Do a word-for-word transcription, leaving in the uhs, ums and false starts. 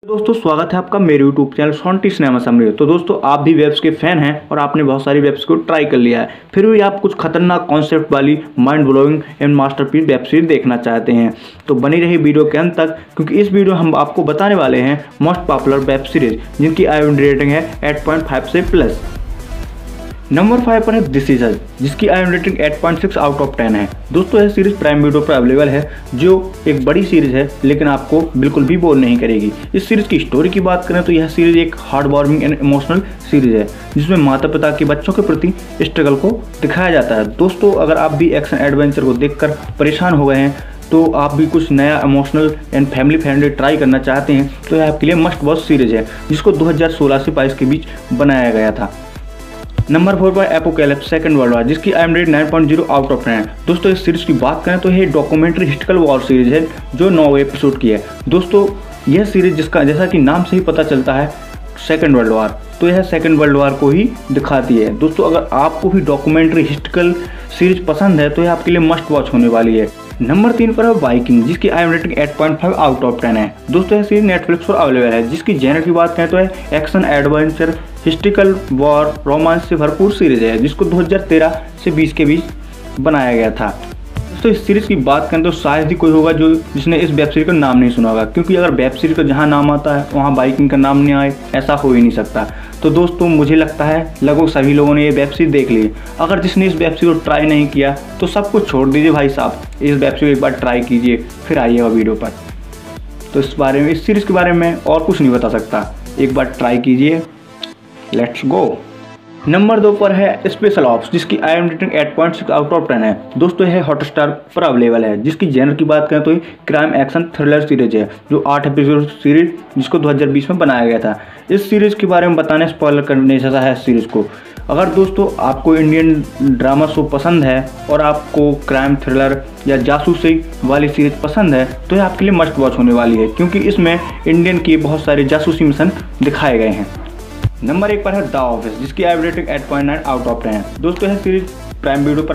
दोस्तों स्वागत है आपका मेरे यूट्यूब चैनल सोंटी सिनेमा समरी। तो दोस्तों आप भी वेब्स के फैन हैं और आपने बहुत सारी वेब्स को ट्राई कर लिया है, फिर भी आप कुछ खतरनाक कॉन्सेप्ट वाली mind blowing and masterpiece web series देखना चाहते हैं तो बनी रही वीडियो के अंत तक, क्योंकि इस वीडियो हम आपको बताने वाले हैं मोस्ट पॉपुलर वेब सीरीज जिनकी आईएमडी रेटिंग है एट पॉइंट फाइव से प्लस। नंबर फाइव पर है दिस इज अस, जिसकी I M rating eight point six out of ten है। दोस्तों यह सीरीज प्राइम वीडियो पर अवेलेबल है, जो एक बड़ी सीरीज है लेकिन आपको बिल्कुल भी बोर नहीं करेगी। इस सीरीज की स्टोरी की बात करें तो यह सीरीज एक heart warming and emotional series है, जिसमें माता पिता के बच्चों के प्रति स्ट्रगल को दिखाया जाता है। दोस्तों अगर आप भी एक्शन एडवेंचर को देखकर परेशान हो गए हैं तो आप भी कुछ नया emotional and family friendly try करना चाहते हैं तो यह आपके लिए मस्ट वॉच सीरीज है, जिसको दो हज़ार सोलह से बाईस के बीच बनाया गया था। नंबर फोर पर एपोकैलिप्स सेकंड वर्ल्ड वार, जिसकी I M rate nine point zero out of ten है। दोस्तों इस सीरीज की बात करें तो यह डॉक्यूमेंट्री हिस्टोरिकल वॉर सीरीज है जो नौ एपिसोड की है। दोस्तों यह सीरीज जिसका जैसा कि नाम से ही पता चलता है सेकंड वर्ल्ड वार, तो यह सेकंड वर्ल्ड वार को ही दिखाती है। दोस्तों अगर आपको भी डॉक्यूमेंट्री हिस्टोरिकल सीरीज पसंद है तो यह आपके लिए मस्ट वॉच होने वाली है। नंबर तीन पर है वाइकिंग, जिसकी I M rating eight point five out of ten है। दोस्तों यह सीरीज नेटफ्लिक्स पर अवेलेबल है, जिसकी जेनर की बात करें तो है action adventure historical war romance से भरपूर सीरीज है, जिसको दो हज़ार तेरह से बीस के बीच बनाया गया था। दोस्तों इस सीरीज की बात करें तो शायद ही कोई होगा जो जिसने इस वेब सीरीज का नाम नहीं सुना होगा, क्योंकि अगर वेब सीरीज का जहां नाम आता है वहां बाइकिंग का नाम नहीं आए ऐसा हो ही नहीं सकता। तो दोस्तों मुझे लगता है लगभग सभी लोगों ने ये वेब सीरीज देख ली। अगर जिसने इस वेब सीरीज को ट्राई नहीं किया तो सब कुछ छोड़ दीजिए भाई साहब, इस वेब सीरीज एक बार ट्राई कीजिए फिर आइएगा वीडियो पर। तो इस बारे में इस सीरीज के बारे में और कुछ नहीं बता सकता, एक बार ट्राई कीजिए। Let's go. नंबर दो पर है स्पेशल ऑप्स, जिसकी I M rating eight point six out of ten है। दोस्तों यह हॉटस्टार पर अवेलेबल है, जिसकी जेनर की बात करें तो ये क्राइम एक्शन थ्रिलर सीरीज है, जो आठ एपिसोड सीरीज जिसको दो हज़ार बीस में बनाया गया था। इस सीरीज के बारे में बताने स्पॉइलर करने जैसा है इस सीरीज को। अगर दोस्तों आपको इंडियन ड्रामा शो पसंद है और आपको क्राइम थ्रिलर या जासूसी वाली सीरीज पसंद है तो यह आपके लिए मस्ट वॉच होने वाली है, क्योंकि इसमें इंडियन के बहुत सारे जासूसी मिशन दिखाए गए हैं। नंबर एक पर है द ऑफिस, जिसकी I rating eight point nine out of ten है। दोस्तों यह सीरीज प्राइम वीडियो पर